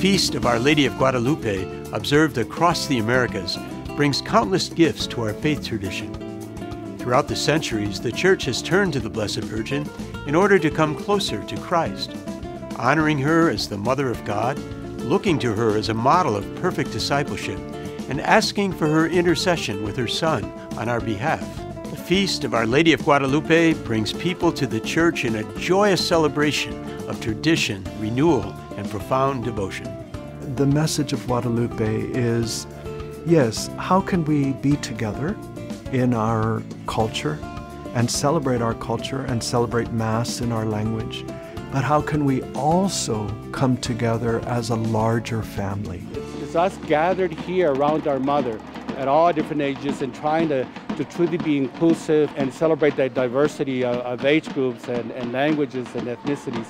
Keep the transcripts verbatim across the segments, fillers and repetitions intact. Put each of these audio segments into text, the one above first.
feast of Our Lady of Guadalupe, observed across the Americas, brings countless gifts to our faith tradition. Throughout the centuries, the Church has turned to the Blessed Virgin in order to come closer to Christ, honoring her as the Mother of God, looking to her as a model of perfect discipleship, and asking for her intercession with her Son on our behalf. The Feast of Our Lady of Guadalupe brings people to the Church in a joyous celebration of tradition, renewal, and profound devotion. The message of Guadalupe is, yes, how can we be together in our culture and celebrate our culture and celebrate Mass in our language, but how can we also come together as a larger family? It's us gathered here around our Mother at all different ages and trying to, to truly be inclusive and celebrate that diversity of, of age groups and, and languages and ethnicities.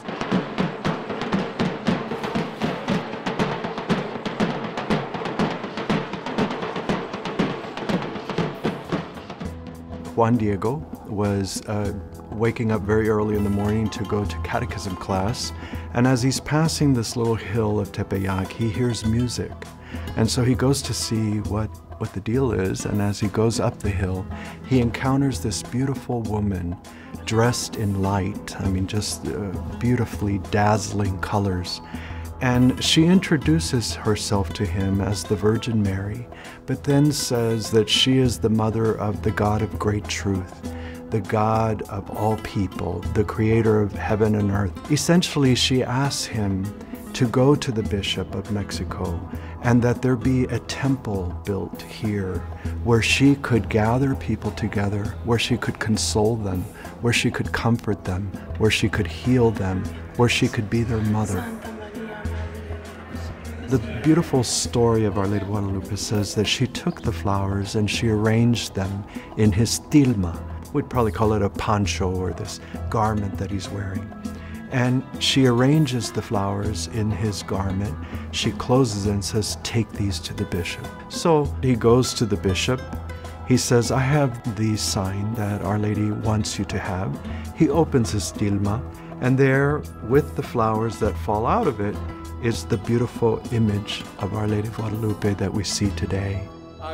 Juan Diego was uh, waking up very early in the morning to go to catechism class, and as he's passing this little hill of Tepeyac, he hears music. And so he goes to see what, what the deal is, and as he goes up the hill, he encounters this beautiful woman dressed in light, I mean just uh, beautifully dazzling colors. And she introduces herself to him as the Virgin Mary, but then says that she is the mother of the God of great truth, the God of all people, the creator of heaven and earth. Essentially, she asks him to go to the Bishop of Mexico and that there be a temple built here where she could gather people together, where she could console them, where she could comfort them, where she could heal them, where she could be their mother. The beautiful story of Our Lady of Guadalupe says that she took the flowers and she arranged them in his tilma. We'd probably call it a poncho or this garment that he's wearing. And she arranges the flowers in his garment. She closes it and says, take these to the bishop. So he goes to the bishop. He says, I have the sign that Our Lady wants you to have. He opens his tilma, and there, with the flowers that fall out of it, is the beautiful image of Our Lady of Guadalupe that we see today.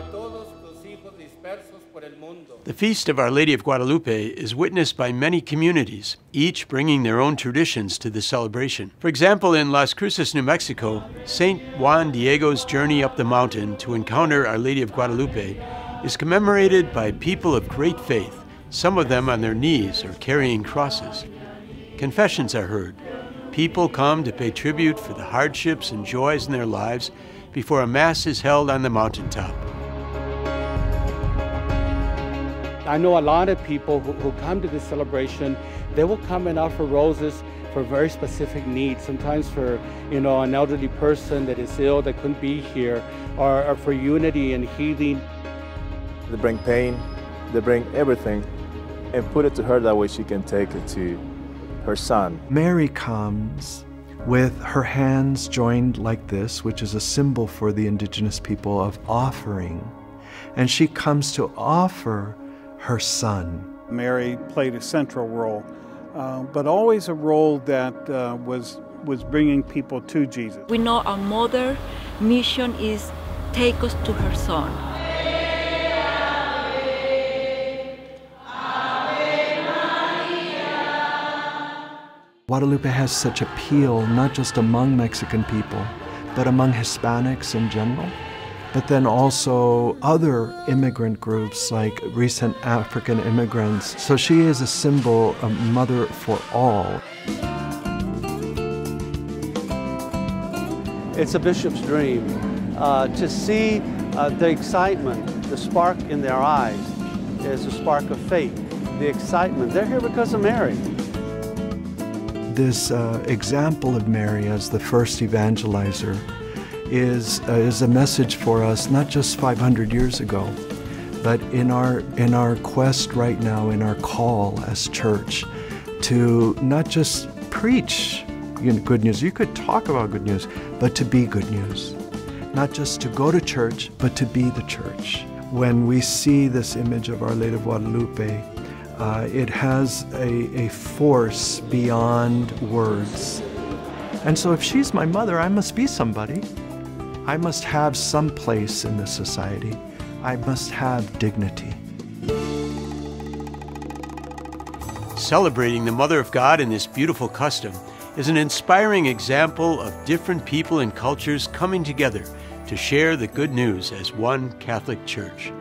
The Feast of Our Lady of Guadalupe is witnessed by many communities, each bringing their own traditions to the celebration. For example, in Las Cruces, New Mexico, Saint Juan Diego's journey up the mountain to encounter Our Lady of Guadalupe is commemorated by people of great faith, some of them on their knees or carrying crosses. Confessions are heard. People come to pay tribute for the hardships and joys in their lives before a Mass is held on the mountaintop. I know a lot of people who, who come to this celebration, they will come and offer roses for very specific needs, sometimes for, you know, an elderly person that is ill that couldn't be here, or, or for unity and healing. They bring pain, they bring everything, and put it to her, that way she can take it to her Son. Mary comes with her hands joined like this, which is a symbol for the indigenous people of offering. And she comes to offer her Son. Mary played a central role, uh, but always a role that uh, was, was bringing people to Jesus. We know our mother mission is take us to her Son. Guadalupe has such appeal not just among Mexican people, but among Hispanics in general, but then also other immigrant groups like recent African immigrants. So she is a symbol, a mother for all. It's a bishop's dream uh, to see uh, the excitement, the spark in their eyes is a spark of faith, the excitement. They're here because of Mary. This uh, example of Mary as the first evangelizer is, uh, is a message for us, not just five hundred years ago, but in our, in our quest right now, in our call as church, to not just preach you know, good news. You could talk about good news, but to be good news. Not just to go to church, but to be the church. When we see this image of Our Lady of Guadalupe, Uh, it has a, a force beyond words. And so if she's my mother, I must be somebody. I must have some place in this society. I must have dignity. Celebrating the Mother of God in this beautiful custom is an inspiring example of different people and cultures coming together to share the good news as one Catholic Church.